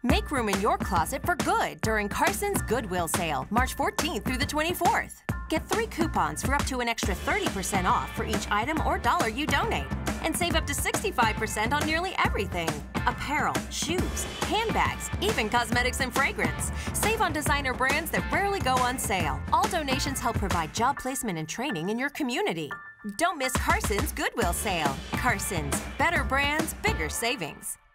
Make room in your closet for good during Carson's Goodwill Sale, March 14th through the 24th. Get 3 coupons for up to an extra 30% off for each item or dollar you donate. And save up to 65% on nearly everything. Apparel, shoes, handbags, even cosmetics and fragrance. Save on designer brands that rarely go on sale. All donations help provide job placement and training in your community. Don't miss Carson's Goodwill Sale. Carson's, better brands, bigger savings.